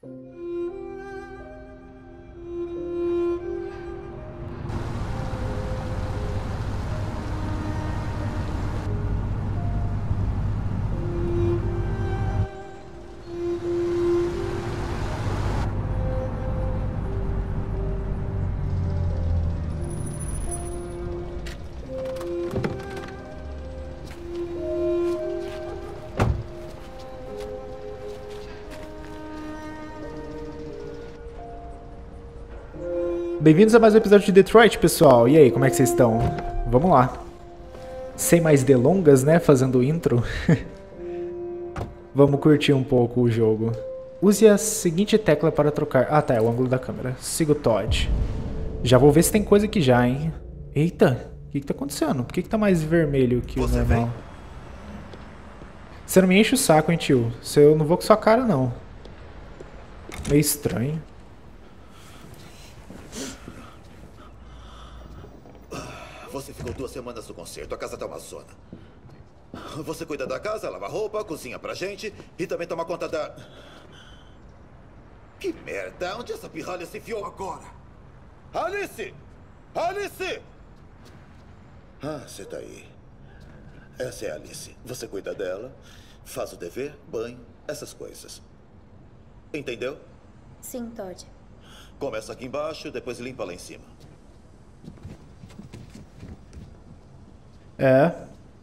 Bem-vindos a mais um episódio de Detroit, pessoal. E aí, como é que vocês estão? Vamos lá. Sem mais delongas, né? Fazendo o intro. Vamos curtir um pouco o jogo. Use a seguinte tecla para trocar... Ah, tá. É o ângulo da câmera. Siga o Todd. Já vou ver se tem coisa aqui já, hein? Eita. O que tá acontecendo? Por que tá mais vermelho que o normal? Você não me enche o saco, hein, tio? Eu não vou com sua cara, não. Meio estranho. Você ficou 2 semanas no concerto, a casa tá uma zona. Você cuida da casa, lava roupa, cozinha pra gente e também toma conta da... Que merda, onde essa pirralha se enfiou agora? Alice! Alice! Ah, você tá aí. Essa é a Alice. Você cuida dela, faz o dever, banho, essas coisas. Entendeu? Sim, Todd. Começa aqui embaixo, depois limpa lá em cima. É.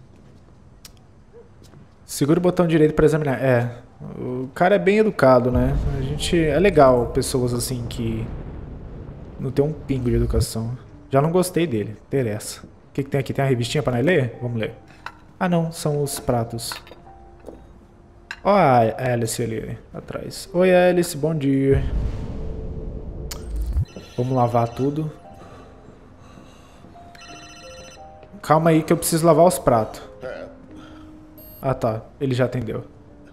Segura o botão direito para examinar. É. O cara é bem educado, né? A gente... É legal pessoas assim que... Não tem um pingo de educação. Já não gostei dele. Interessa. O que tem aqui? Tem uma revistinha para nós ler? Vamos ler. Ah, não. São os pratos. Ó a Alice ali atrás. Oi, Alice. Bom dia. Vamos lavar tudo. Calma aí que eu preciso lavar os pratos. Ah, tá. Ele já atendeu.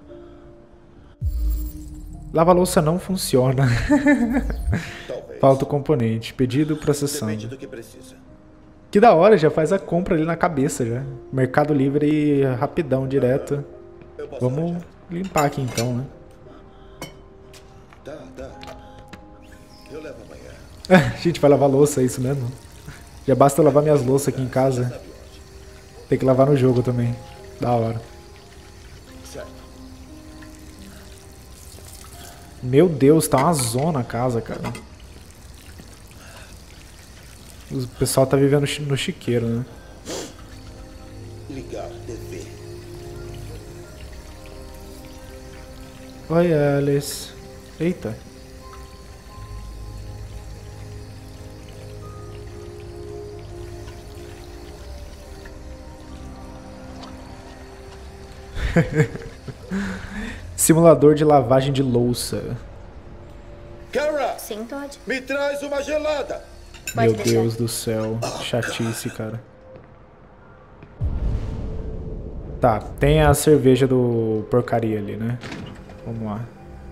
Lava-louça não funciona. Falta o componente. Pedido processando. Depende do que precisa. Que da hora, já faz a compra ali na cabeça já. Mercado Livre rapidão, direto. Vamos limpar aqui então, né? Tá. Eu levo amanhã. A gente vai lavar louça, é isso mesmo? Já basta eu lavar minhas louças aqui em casa. Tem que lavar no jogo também. Da hora. Meu Deus, tá uma zona a casa, cara. O pessoal tá vivendo no chiqueiro, né? Ligar TV. Oi, Alice. Eita. Simulador de lavagem de louça. Kara! Sim, Todd. Me traz uma gelada! Meu Deus do céu. Chatice, cara. Tá, tem a cerveja do porcaria ali, né? Vamos lá.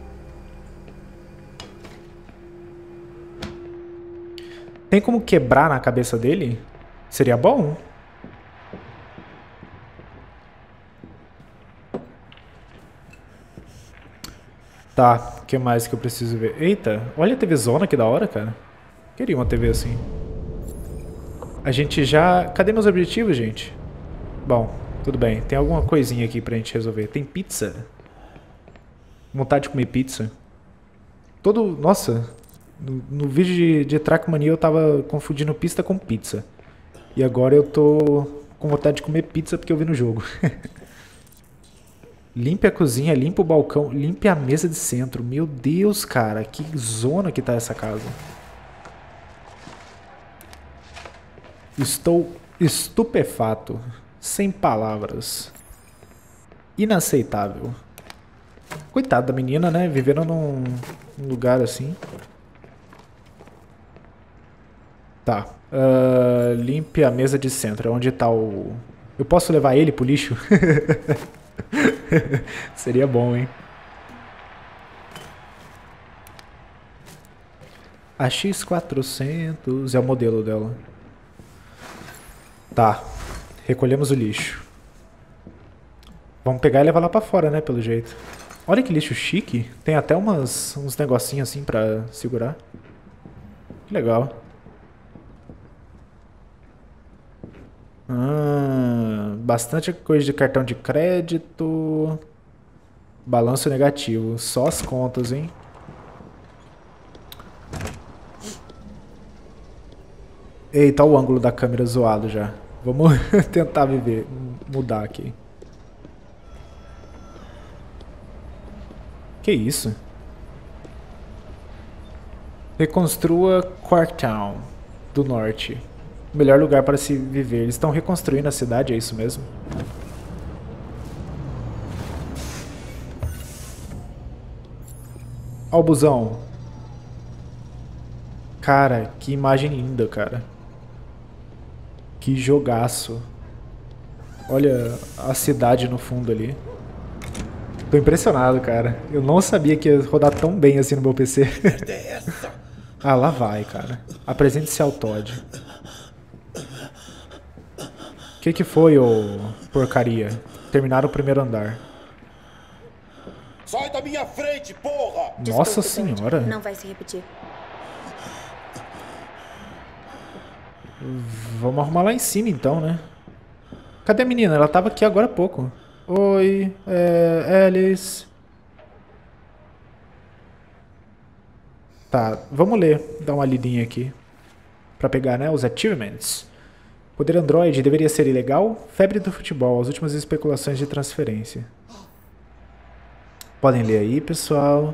Tem como quebrar na cabeça dele? Seria bom. Tá, o que mais que eu preciso ver? Eita, olha a TV Zona, que da hora, cara. Queria uma TV assim. A gente já... Cadê meus objetivos, gente? Bom, tudo bem. Tem alguma coisinha aqui pra gente resolver. Tem pizza. Vontade de comer pizza. Nossa, no vídeo de Trackmania eu tava confundindo pista com pizza. E agora eu tô com vontade de comer pizza porque eu vi no jogo. Limpe a cozinha, limpe o balcão, limpe a mesa de centro. Meu Deus, cara, que zona que tá essa casa. Estou estupefato. Sem palavras. Inaceitável. Coitada da menina, né? Vivendo num lugar assim. Tá. Limpe a mesa de centro. Onde tá o... Eu posso levar ele pro lixo? Seria bom, hein? A X400 é o modelo dela. Tá. Recolhemos o lixo. Vamos pegar e levar lá pra fora, né? Pelo jeito. Olha que lixo chique. Tem até uns negocinhos assim pra segurar. Que legal. Bastante coisa de cartão de crédito. Balanço negativo. Só as contas, hein? Eita, o ângulo da câmera zoado já. Vamos tentar mudar aqui. Que isso? Reconstrua Quarktown do Norte. O melhor lugar para se viver. Eles estão reconstruindo a cidade, é isso mesmo? Ó o busão. Cara, que imagem linda, cara. Que jogaço. Olha a cidade no fundo ali. Tô impressionado, cara. Eu não sabia que ia rodar tão bem assim no meu PC. Ah, lá vai, cara. Apresente-se ao Todd. Que foi, ô porcaria? Terminaram o primeiro andar. Sai da minha frente, porra! Nossa senhora. Não vai se repetir. Vamos arrumar lá em cima então, né? Cadê a menina? Ela tava aqui agora há pouco. Oi, Alice. Tá, vamos ler. Dar uma lidinha aqui. Pra pegar, né, os achievements. Poder Android deveria ser ilegal? Febre do futebol. As últimas especulações de transferência. Podem ler aí, pessoal.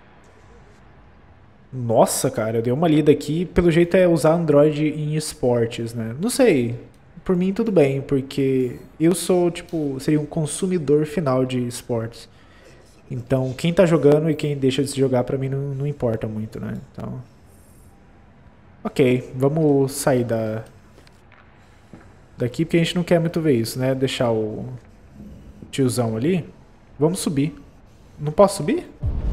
Nossa, cara, eu dei uma lida aqui. Pelo jeito é usar Android em esportes, né? Não sei. Por mim tudo bem, porque eu sou, tipo, seria um consumidor final de esportes. Então, quem tá jogando e quem deixa de se jogar, pra mim não importa muito, né? Então... Ok, vamos sair daqui, porque a gente não quer muito ver isso, né? Deixar o tiozão ali. Vamos subir. Não posso subir?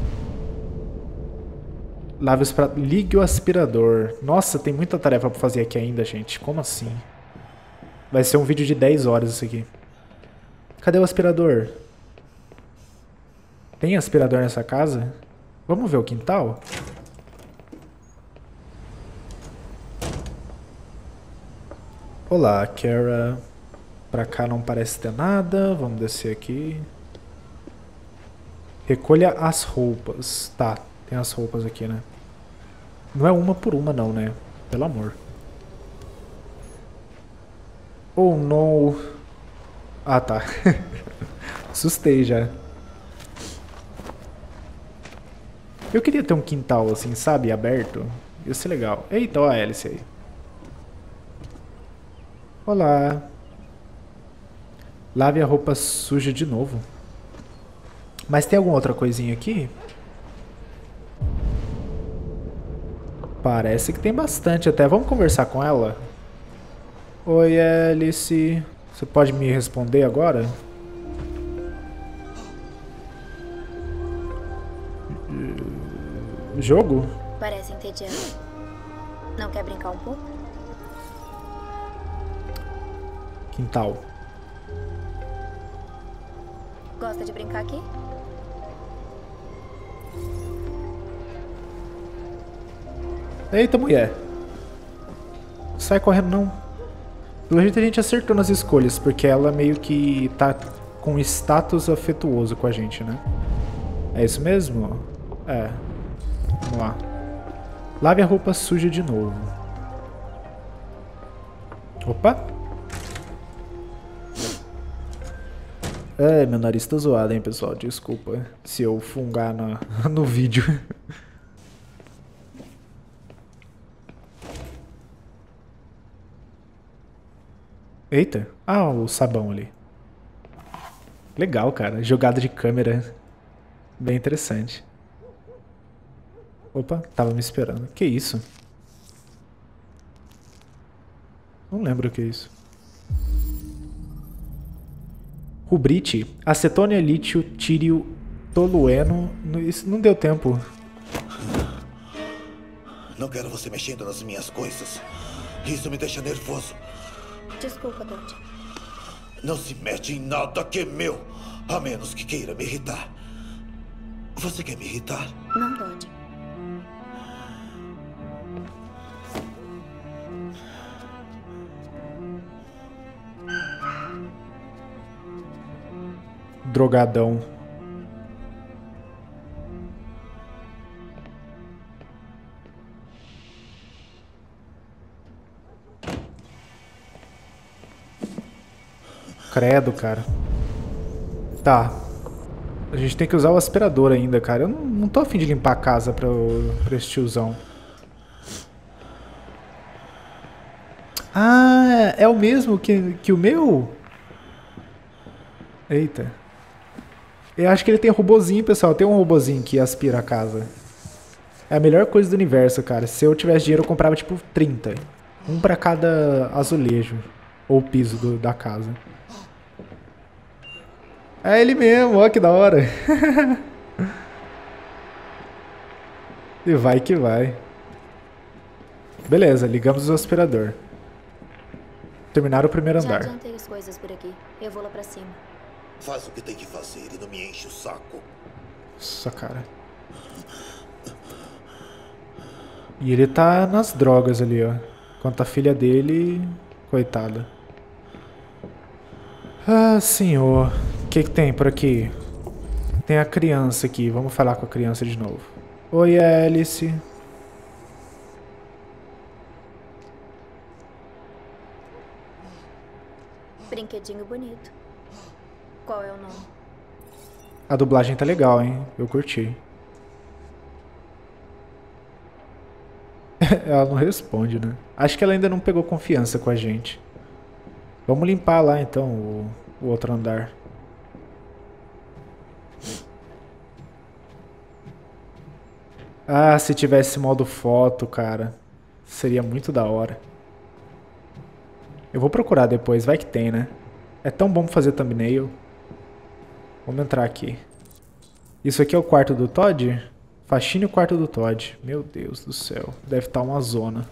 Ligue o aspirador. Nossa, tem muita tarefa pra fazer aqui ainda, gente. Como assim? Vai ser um vídeo de 10 horas isso aqui. Cadê o aspirador? Tem aspirador nessa casa? Vamos ver o quintal? Olá, Kara. Pra cá não parece ter nada. Vamos descer aqui. Recolha as roupas. Tá, tem as roupas aqui, né? Não é uma por uma não, né? Pelo amor. Oh, não. Ah, tá. Assustei já. Eu queria ter um quintal assim, sabe? Aberto. Ia ser legal. Eita, ó a Alice aí. Olá. Lave a roupa suja de novo. Mas tem alguma outra coisinha aqui? Parece que tem bastante até. Vamos conversar com ela? Oi, Alice. Você pode me responder agora? Jogo? Parece entediante. Não quer brincar um pouco? Quintal. Gosta de brincar aqui? Eita, mulher. Sai correndo, não. Pelo jeito a gente acertou nas escolhas, porque ela meio que tá com status afetuoso com a gente, né? É isso mesmo? É. Vamos lá. Lave a roupa suja de novo. Opa. É, meu nariz tá zoado, hein, pessoal. Desculpa se eu fungar no vídeo. Eita. Ah, o sabão ali. Legal, cara. Jogada de câmera. Bem interessante. Opa, tava me esperando. Que isso? Não lembro o que é isso. Rubrite, acetônia, lítio, tírio, tolueno. Isso não deu tempo. Não quero você mexendo nas minhas coisas. Isso me deixa nervoso. Desculpa, Todd. Não se mete em nada que é meu, a menos que queira me irritar. Você quer me irritar? Não, Todd. Drogadão. Credo, cara. Tá. A gente tem que usar o aspirador ainda, cara. Eu não tô afim de limpar a casa pra esse tiozão. Ah, é o mesmo que o meu? Eita. Eu acho que ele tem robozinho, pessoal. Tem um robozinho que aspira a casa. É a melhor coisa do universo, cara. Se eu tivesse dinheiro, eu comprava tipo 30. Um pra cada azulejo. Ou piso da casa. É ele mesmo, ó que da hora. E vai que vai. Beleza, ligamos o aspirador. Terminaram o primeiro Já andar. adiantei as coisas por aqui. Eu vou lá pra cima. Faz o que tem que fazer e não me enche o saco. Nossa, cara. E ele tá nas drogas ali, ó. Enquanto a filha dele... Coitada. Ah, senhor. O que tem por aqui? Tem a criança aqui. Vamos falar com a criança de novo. Oi, Alice. Brinquedinho bonito. Qual é o nome? A dublagem tá legal, hein? Eu curti. Ela não responde, né? Acho que ela ainda não pegou confiança com a gente. Vamos limpar lá, então, o outro andar. Ah, se tivesse modo foto, cara. Seria muito da hora. Eu vou procurar depois, vai que tem, né? É tão bom fazer thumbnail. Vamos entrar aqui. Isso aqui é o quarto do Todd? Faxine o quarto do Todd. Meu Deus do céu. Deve estar uma zona.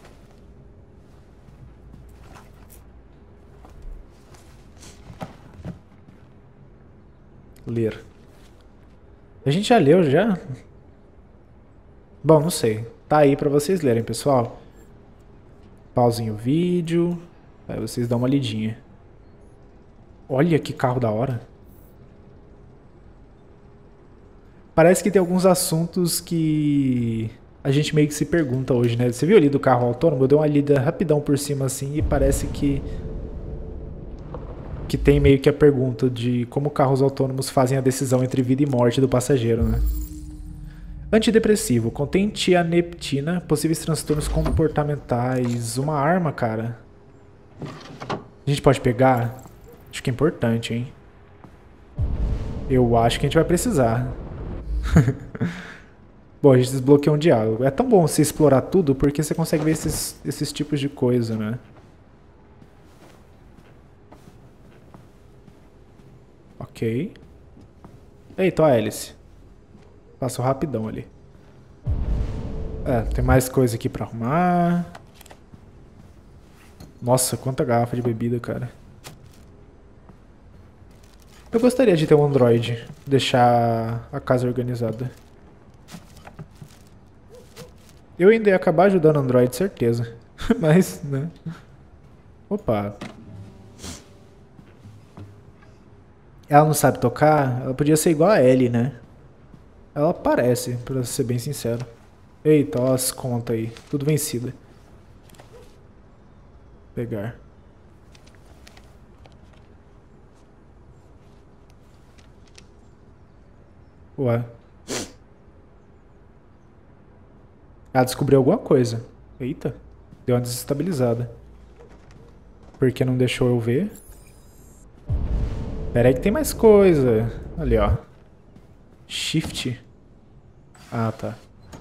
Ler. A gente já leu, já? Bom, não sei. Tá aí pra vocês lerem, pessoal. Pausem o vídeo. Aí vocês dão uma lidinha. Olha que carro da hora. Parece que tem alguns assuntos que a gente meio que se pergunta hoje, né? Você viu ali do carro autônomo? Eu dei uma lida rapidão por cima assim e parece que tem meio que a pergunta de como carros autônomos fazem a decisão entre vida e morte do passageiro, né? Antidepressivo. Contém tianeptina, possíveis transtornos comportamentais. Uma arma, cara. A gente pode pegar? Acho que é importante, hein? Eu acho que a gente vai precisar. Bom, a gente desbloqueou um diálogo. É tão bom você explorar tudo porque você consegue ver esses tipos de coisa, né? Ok. Eita, a hélice. Passou rapidão ali. É, tem mais coisa aqui pra arrumar. Nossa, quanta garrafa de bebida, cara. Eu gostaria de ter um Android. Deixar a casa organizada. Eu ainda ia acabar ajudando o Android, certeza. Mas, né? Opa. Ela não sabe tocar? Ela podia ser igual a Ellie, né? Ela parece, pra ser bem sincero. Eita, ó as contas aí. Tudo vencida. Pegar. Ué. Ela descobriu alguma coisa. Eita. Deu uma desestabilizada. Porque não deixou eu ver. Pera aí que tem mais coisa. Ali, ó. Shift. Ah, tá.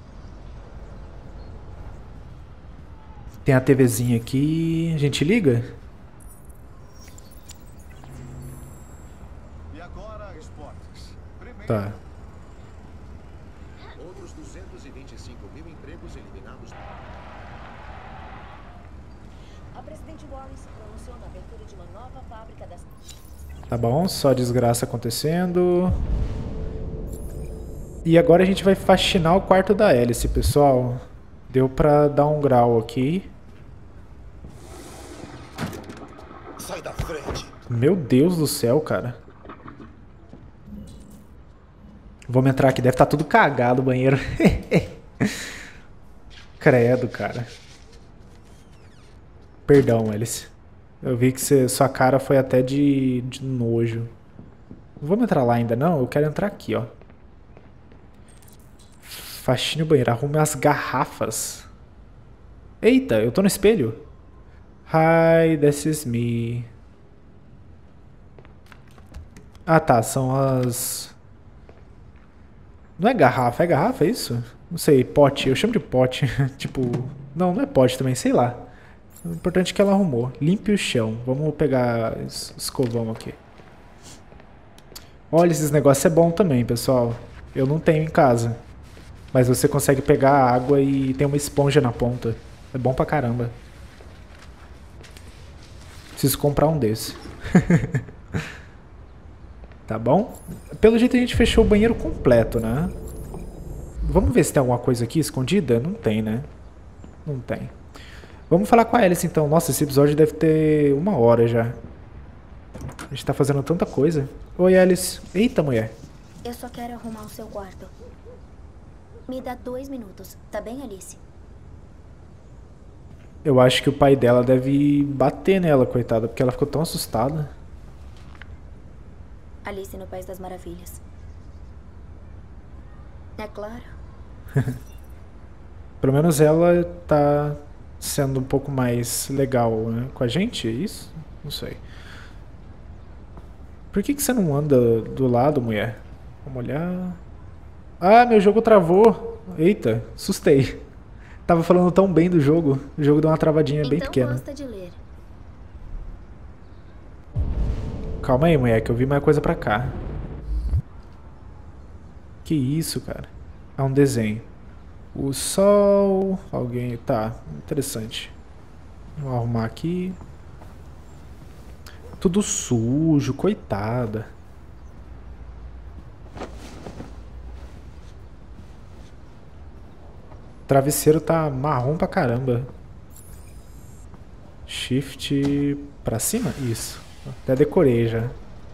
Tem a TVzinha aqui. A gente liga? E agora, esportes. Primeiro, Tá. outros 225.000 empregos eliminados. A presidente Warren se pronunciou na abertura de uma nova fábrica das... Tá bom, só desgraça acontecendo. E agora a gente vai faxinar o quarto da Alice, pessoal. Deu pra dar um grau aqui. Sai da frente. Meu Deus do céu, cara. Vamos entrar aqui. Deve estar tudo cagado o banheiro. Credo, cara. Perdão, Alice. Eu vi que sua cara foi até de nojo. Não vamos entrar lá ainda, não. Eu quero entrar aqui, ó. Faxine o banheiro. Arrume as garrafas. Eita, eu tô no espelho. Hi, this is me. Ah, tá. São as... Não é garrafa, é isso? Não sei, pote. Eu chamo de pote. Tipo... Não, não é pote também, sei lá. O importante é que ela arrumou. Limpe o chão. Vamos pegar escovão aqui. Olha, esses negócios é bom também, pessoal. Eu não tenho em casa. Mas você consegue pegar a água e tem uma esponja na ponta. É bom pra caramba. Preciso comprar um desse. Tá bom? Pelo jeito a gente fechou o banheiro completo, né? Vamos ver se tem alguma coisa aqui escondida? Não tem, né? Não tem. Vamos falar com a Alice então. Nossa, esse episódio deve ter 1 hora já. A gente tá fazendo tanta coisa. Oi, Alice. Eita, mulher. Eu só quero arrumar o seu quarto. Me dá 2 minutos, tá bem, Alice? Eu acho que o pai dela deve bater nela, coitada, porque ela ficou tão assustada. Alice no País das Maravilhas. É claro. Pelo menos ela tá sendo um pouco mais legal, né? Com a gente, é isso? Não sei. Por que você não anda do lado, mulher? Vamos olhar... Ah, meu jogo travou. Eita, assustei. Tava falando tão bem do jogo. O jogo deu uma travadinha bem pequena. Gosta de ler. Calma aí, mulher, que eu vi mais coisa pra cá. Que isso, cara? É um desenho. O sol... Alguém... Tá, interessante. Vou arrumar aqui. Tudo sujo, coitada. O travesseiro tá marrom pra caramba. Shift pra cima? Isso. Até decorei já.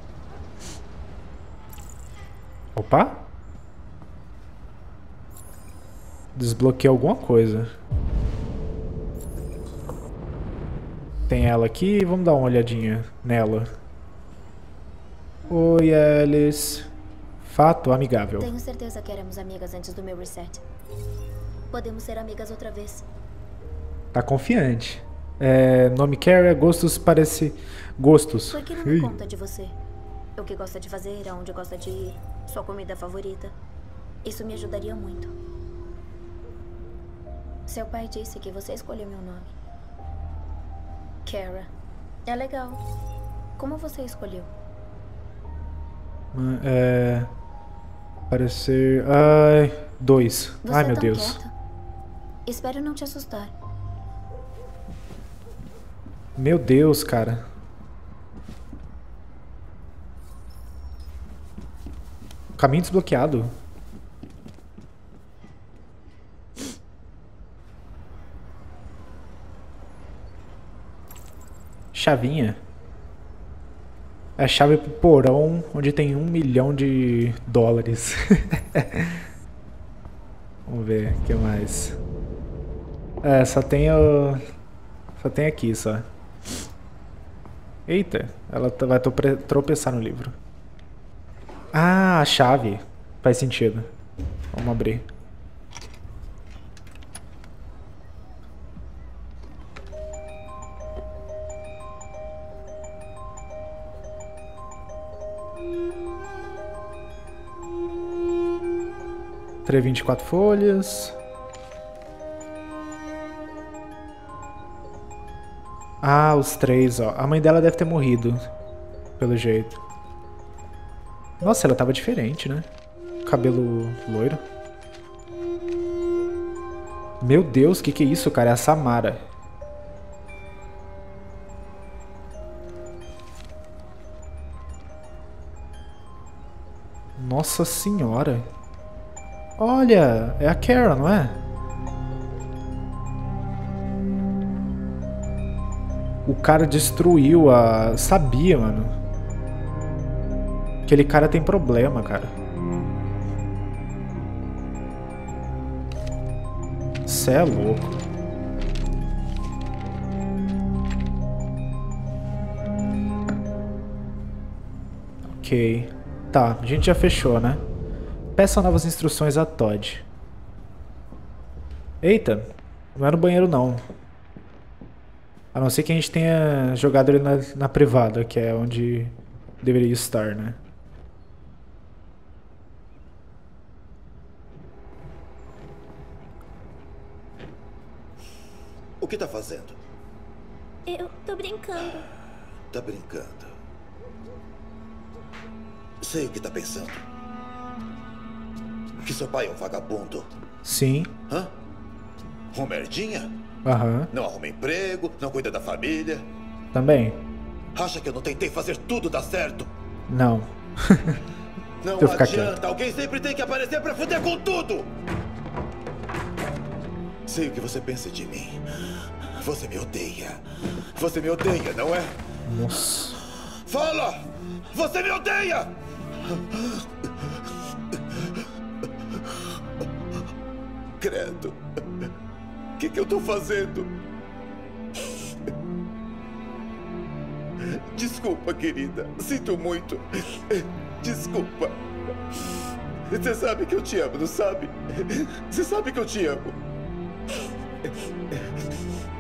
Opa! Desbloqueei alguma coisa. Tem ela aqui, vamos dar uma olhadinha nela. Oi, Alice. Fato amigável. Tenho certeza que éramos amigas antes do meu reset. Podemos ser amigas outra vez. Tá confiante. Nome Carrie, gostos parece... Gostos. Por que não me conta de você? O que gosta de fazer, aonde gosta de ir, sua comida favorita. Isso me ajudaria muito. Seu pai disse que você escolheu meu nome. Kara. É legal. Como você escolheu? Parecer... Ai... 2. Você Ai, é meu tão Deus. quieta. Espero não te assustar. Meu Deus, cara. Caminho desbloqueado. Chavinha. É a chave pro porão onde tem $1 milhão. Vamos ver o que mais. Só tem o... Só tem aqui, só. Eita, ela vai tropeçar no livro. Ah, a chave. Faz sentido. Vamos abrir. Três 24 folhas. Ah, os 3, ó. A mãe dela deve ter morrido. Pelo jeito. Nossa, ela tava diferente, né? Cabelo loiro. Meu Deus, que é isso, cara? É a Samara. Nossa senhora. Olha, é a Kara, não é? O cara destruiu a... Sabia, mano. Aquele cara tem problema, cara. Cê é louco. Ok. Tá, a gente já fechou, né? Peça novas instruções a Todd. Eita, não é no banheiro não. A não ser que a gente tenha jogado ele na privada, que é onde deveria estar, né? O que tá fazendo? Eu tô brincando. Tá brincando. Sei o que tá pensando. Que seu pai é um vagabundo. Sim. Hã? Um merdinha? Aham. Não arruma emprego, não cuida da família. Também? Acha que eu não tentei fazer tudo dar certo? Não. Não Eu ficar adianta, quieto. alguém sempre tem que aparecer pra foder com tudo! Sei o que você pensa de mim. Você me odeia. Você me odeia, não é? Nossa. Fala! Você me odeia! Credo. O que eu tô fazendo? Desculpa, querida. Sinto muito. Desculpa. Você sabe que eu te amo, não sabe? Você sabe que eu te amo.